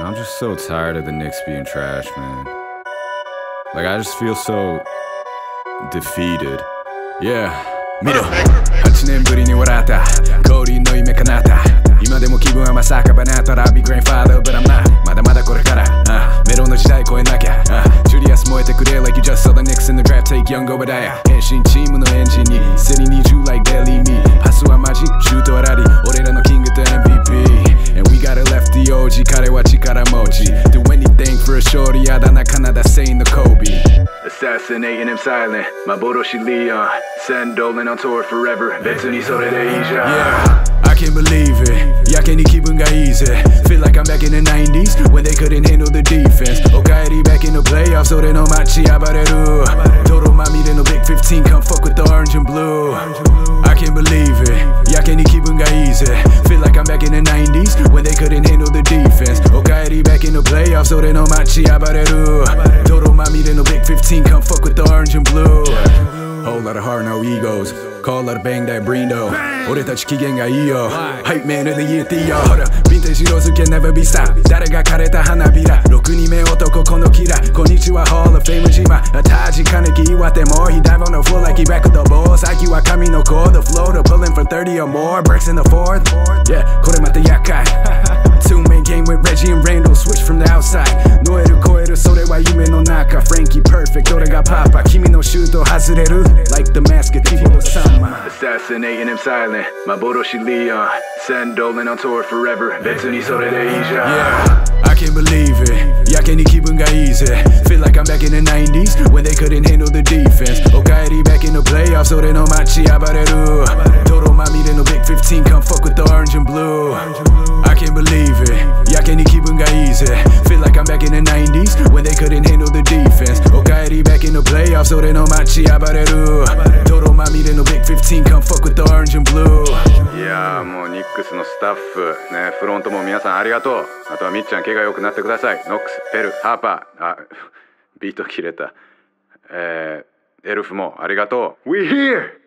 I'm just so tired of the Knicks being trash, man. Like, I just feel so defeated. Yeah, 見ろ8年ぶりに笑った降臨の夢叶った今でも気分はまさかバナったら I'll be grandfather but I'm not まだまだこれからメロンの時代超えなきゃジュリアス燃えてくれ like you just saw the Knicks in the draft take young Obadiah 変身チームのエンジンに City need you like Daily Me パスはマジシュートはラリー俺らのキングと MVP And we got a lefty OG 彼は力持ち Do anything for a shorty あだ名カナダ saying the Kobe Assassinating him silent 幻リオン Send Dolan on tour forever 別にそれでいいじゃん Yeah I can't believe it やけに気分がいいぜ Feel like I'm back in the 90s When they couldn't handle the defense おかえり back in the playoffs 俺の街暴れる泥まみれの Big 15 Come fuck with the orange and blue I can't believe it やけに気分がいいぜ Feel like I'm back in the 90s When they couldn't handle the defense おかえり back in the playoffs 俺の街暴れる泥まみれの Big 15 Come fuck with the orange and blue Whole lot of heart, no egos Call out a bang that brindo 俺たち機嫌がいいよ Hype man of the year ってよほらヴィンテージローズ can never be stopped 誰が枯れた花びら6人目男このキラこんにちは Hall of Fame 島タジ金木岩手も He dive on the floor like he back with the ball 最近は神の子 The floater pulling for 30 or more Breaks in the fourth Yeah これまた厄介 Two-man game with Reggie and Randall Switch from the outside ノエル超えるそれは夢の中 Frankie perfect 俺がパパ君のシュート外れる Like the mask of Thibaut Sama Assassinating him silent 幻リオン Send Dolan on tour forever 別にそれでいいじゃん Yeah I can't believe it やけに気分がいいぜ Feel like I'm back in the 90s When they couldn't handle the defense おかえり back in the playoffs 俺の街暴れる泥まみれの Big 15 Come fuck with the orange and blue I can't believe it やけに気分がいいぜ Feel like I'm back in the 90s When they couldn't handle the defense おかえり back in the playoffs 俺の街暴れる泥まみれの Big 15 Come fuck with the orange and blue いやーもうニックスのスタッフねフロントも皆さんありがとうあとはみっちゃん怪我良くなってくださいノックス、ペル、ハーパービート切れたエルフもありがとう We here!